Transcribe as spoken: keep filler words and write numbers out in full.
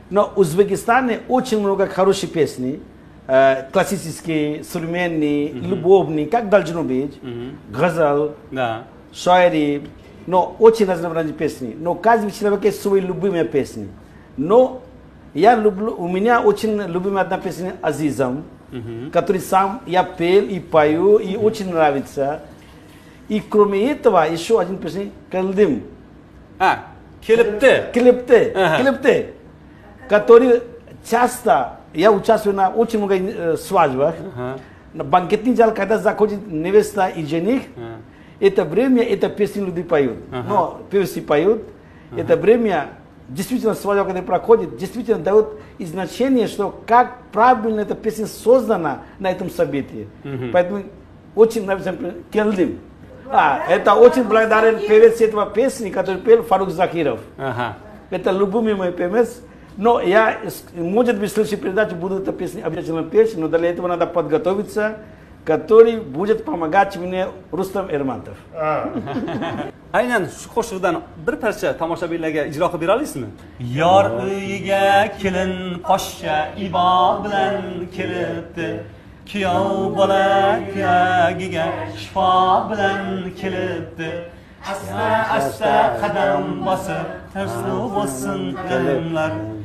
Но в Узбекистане очень много хороших песней, э, классические, современные, mm-hmm. любовные, как должно быть, mm-hmm. газал, да. шаири, но очень разнообразные песни. Но каждый человек есть свои любимые песни. Но я люблю, у меня очень любимая одна песня «Азизам», mm-hmm. который сам я пел и пою, и mm-hmm. очень нравится. И кроме этого, еще один песня «Калдим». А, «Келепте». «Келепте», ага. «Келепте», который часто, я участвую на очень много э, свадьбах, ага. на банкетный зал, когда заходит невеста и жених, ага. это время, это песни люди поют. Ага. Но певцы поют, ага. это время, действительно, свадьба, когда проходит, действительно дает значение, что как правильно эта песня создана на этом событии. Ага. Поэтому очень нравится «Келдим». А, это очень благодарен певец этого песни, который пел Фарук Закиров. Ага. Это любимый мой певец. Но я, может быть, в следующей передаче буду эту песню обязательно петь, но для этого надо подготовиться, который будет помогать мне Рустам Эрмантов. Aynan shu qo'shiqdan bir parcha tomoshabinlarga ijro qilib bera olasizmi? Yor uyiga kelin poshsha ibo bilan kelibdi. Kuyov bola kuyagiga shifo bilan kelibdi. Asta asta qadam bosib, tirsluq bo'lsin dilimlar.